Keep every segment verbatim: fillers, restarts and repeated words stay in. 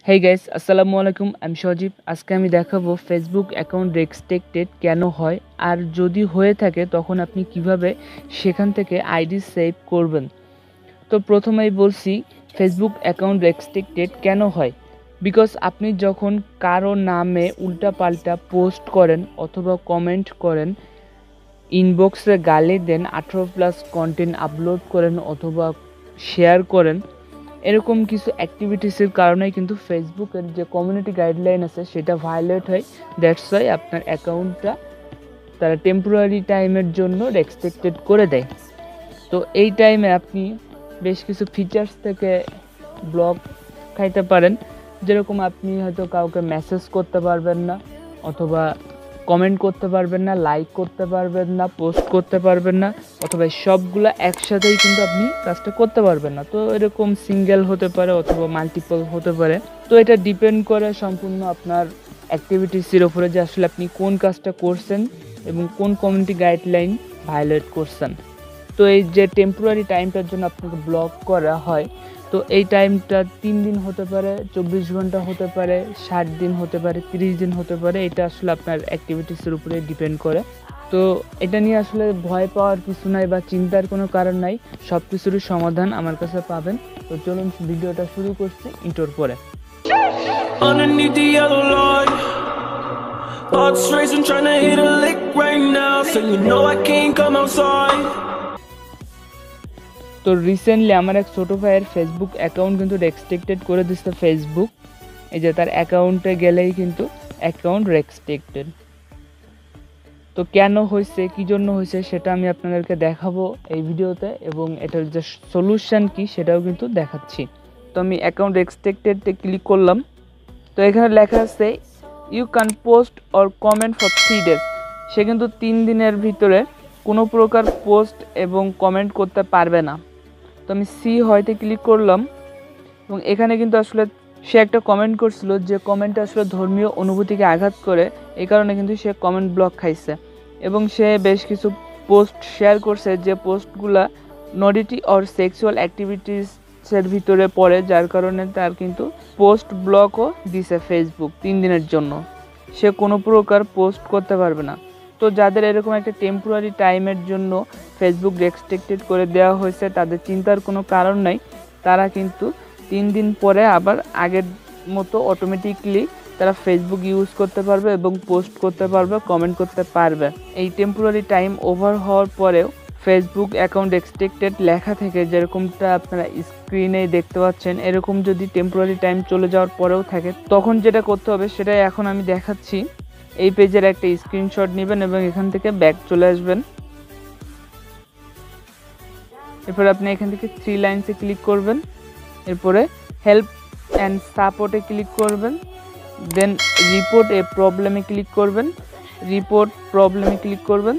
Hey guys, আসসালামু আলাইকুম। আমি সজীব। আজকে আমি দেখাবো ফেসবুক অ্যাকাউন্ট রেস্ট্রিক্টেড কেন হয়, আর যদি হয়ে থাকে তখন আপনি কিভাবে সেখান থেকে আইডি সেভ করবেন। তো প্রথমেই বলছি, ফেসবুক অ্যাকাউন্ট রেস্ট্রিক্টেড কেন হয়। বিকজ আপনি যখন কারো নামে উল্টাপাল্টা পোস্ট করেন অথবা কমেন্ট করেন, ইনবক্সে গালি দেন, আঠারো প্লাস কন্টেন্ট আপলোড করেন অথবা শেয়ার করেন, এরকম কিছু অ্যাক্টিভিটিসের কারণেই কিন্তু ফেসবুকের যে কমিউনিটি গাইডলাইন আছে সেটা ভায়োলেট হয়। দ্যাটস ওয়াই আপনার অ্যাকাউন্টটা তারা টেম্পোরারি টাইমের জন্য রেস্ট্রিক্টেড করে দেয়। তো এই টাইমে আপনি বেশ কিছু ফিচার্স থেকে ব্লক খাইতে পারেন। যেরকম আপনি হয়তো কাউকে মেসেজ করতে পারবেন না, অথবা কমেন্ট করতে পারবেন না, লাইক করতে পারবেন না, পোস্ট করতে পারবেন না, অথবা সবগুলো একসাথেই কিন্তু আপনি কাজটা করতে পারবেন না। তো এরকম সিঙ্গেল হতে পারে অথবা মাল্টিপল হতে পারে। তো এটা ডিপেন্ড করে সম্পূর্ণ আপনার অ্যাক্টিভিটিসের উপরে যে আসলে আপনি কোন কাজটা করছেন এবং কোন কমিউনিটি গাইডলাইন ভায়োলেট করছেন। তো এই যে টেম্পোরারি টাইমটার জন্য আপনাকে ব্লক করা হয়, তো এই টাইমটা তিন দিন হতে পারে, চব্বিশ ঘন্টা হতে পারে, ষাট দিন হতে পারে, তিরিশ দিন হতে পারে। এটা আসলে আপনার অ্যাক্টিভিটিসের উপরে ডিপেন্ড করে। তো এটা নিয়ে আসলে ভয় পাওয়ার কিছু নাই বা চিন্তার কোনো কারণ নাই, সব কিছুরই সমাধান আমার কাছে পাবেন। তো চলুন ভিডিওটা শুরু করছি ইন্টোর পরে। Underneath the yellow light, thoughts racing, trying to hit a lick right now, so you know I can't come outside. তো রিসেন্টলি আমার এক ছোটো ভাইয়ের ফেসবুক অ্যাকাউন্ট কিন্তু রেস্ট্রিক্টেড করে দিচ্ছে ফেসবুক। এই যে তার অ্যাকাউন্টে গেলেই কিন্তু অ্যাকাউন্ট রেস্ট্রিক্টেড। তো কেন হয়েছে, কী জন্য হয়েছে সেটা আমি আপনাদেরকে দেখাবো এই ভিডিওতে, এবং এটার যে সলিউশন কি সেটাও কিন্তু দেখাচ্ছি। তো আমি অ্যাকাউন্ট রেস্ট্রিক্টেডে ক্লিক করলাম। তো এখানে লেখা আছে you can post or comment for three days. সে কিন্তু তিন দিনের ভিতরে কোনো প্রকার পোস্ট এবং কমেন্ট করতে পারবে না। তো আমি সি হয়তে ক্লিক করলাম, এবং এখানে কিন্তু আসলে সে একটা কমেন্ট করছিল যে কমেন্টটা আসলে ধর্মীয় অনুভূতিকে আঘাত করে, এই কারণে কিন্তু সে কমেন্ট ব্লক খাইছে। এবং সে বেশ কিছু পোস্ট শেয়ার করছে যে পোস্টগুলা নডিটি অর সেক্সুয়াল অ্যাক্টিভিটিসের ভিতরে পড়ে, যার কারণে তার কিন্তু পোস্ট ব্লকও দিছে ফেসবুক তিন দিনের জন্য। সে কোনো প্রকার পোস্ট করতে পারবে না। তো যাদের এরকম একটা টেম্পোরারি টাইমের জন্য ফেসবুক রেস্ট্রিক্টেড করে দেওয়া হয়েছে, তাদের চিন্তার কোনো কারণ নাই। তারা কিন্তু তিন দিন পরে আবার আগের মতো অটোমেটিকলি তারা ফেসবুক ইউজ করতে পারবে এবং পোস্ট করতে পারবে, কমেন্ট করতে পারবে। এই টেম্পোরারি টাইম ওভার হওয়ার পরেও ফেসবুক অ্যাকাউন্ট রেস্ট্রিক্টেড লেখা থেকে যেরকমটা আপনারা স্ক্রিনে দেখতে পাচ্ছেন, এরকম যদি টেম্পোরারি টাইম চলে যাওয়ার পরেও থাকে, তখন যেটা করতে হবে সেটাই এখন আমি দেখাচ্ছি। এই পেজের একটা স্ক্রিনশট নেবেন এবং এখান থেকে ব্যাক চলে আসবেন। এরপরে আপনি এখান থেকে থ্রি লাইনসে ক্লিক করবেন, এরপরে হেল্প অ্যান্ড সাপোর্টে ক্লিক করবেন, দেন রিপোর্ট এ প্রবলেমে ক্লিক করবেন, রিপোর্ট প্রবলেমে ক্লিক করবেন,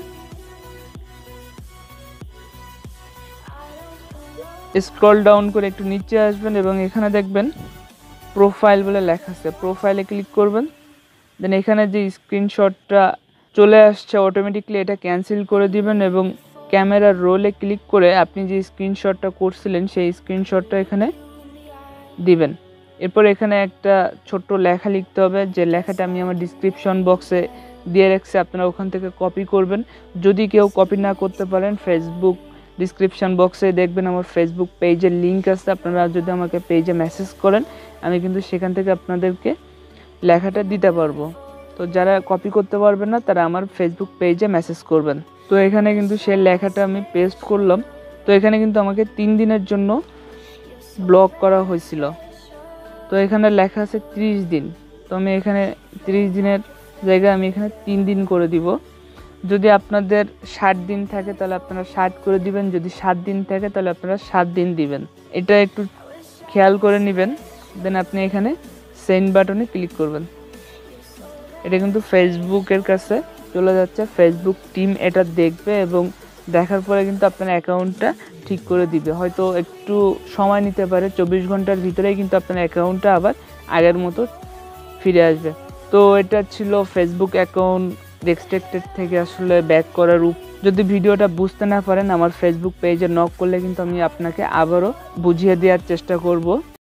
স্ক্রল ডাউন করে একটু নিচে আসবেন এবং এখানে দেখবেন প্রোফাইল বলে লেখা আছে, প্রোফাইলে ক্লিক করবেন। দেন এখানে যে স্ক্রিনশটটা চলে আসছে অটোমেটিকলি এটা ক্যান্সেল করে দিবেন এবং ক্যামেরার রোলে ক্লিক করে আপনি যে স্ক্রিনশটটা করছিলেন সেই স্ক্রিনশটটা এখানে দিবেন। এরপর এখানে একটা ছোট্ট লেখা লিখতে হবে, যে লেখাটা আমি আমার ডিসক্রিপশন বক্সে দিয়ে রাখছি, আপনারা ওখান থেকে কপি করবেন। যদি কেউ কপি না করতে পারেন, ফেসবুক ডিসক্রিপশন বক্সে দেখবেন আমার ফেসবুক পেজের লিঙ্ক আছে। আপনারা যদি আমাকে পেজে মেসেজ করেন, আমি কিন্তু সেখান থেকে আপনাদেরকে লেখাটা দিতে পারবো। তো যারা কপি করতে পারবেন না তারা আমার ফেসবুক পেজে মেসেজ করবেন। তো এখানে কিন্তু সেই লেখাটা আমি পেস্ট করলাম। তো এখানে কিন্তু আমাকে তিন দিনের জন্য ব্লক করা হয়েছিল। তো এখানে লেখা আছে ত্রিশ দিন। তো আমি এখানে ত্রিশ দিনের জায়গায় আমি এখানে তিন দিন করে দিব। যদি আপনাদের ষাট দিন থাকে তাহলে আপনারা ষাট করে দিবেন, যদি সাত দিন থাকে তাহলে আপনারা সাত দিন দিবেন। এটা একটু খেয়াল করে নেবেন। দেন আপনি এখানে সেন্ড বাটনে ক্লিক করবেন। এটা কিন্তু ফেসবুকের কাছে চলে যাচ্ছে, ফেসবুক টিম এটা দেখবে এবং দেখার পরে কিন্তু আপনার অ্যাকাউন্টটা ঠিক করে দিবে। হয়তো একটু সময় নিতে পারে, চব্বিশ ঘন্টার ভিতরেই কিন্তু আপনার অ্যাকাউন্টটা আবার আগের মতো ফিরে আসবে। তো এটা ছিল ফেসবুক অ্যাকাউন্ট রেস্ট্রিক্টেড থেকে আসলে ব্যাক করার রূপ। যদি ভিডিওটা বুঝতে না পারেন, আমার ফেসবুক পেজে নক করলে কিন্তু আমি আপনাকে আবারও বুঝিয়ে দেওয়ার চেষ্টা করব।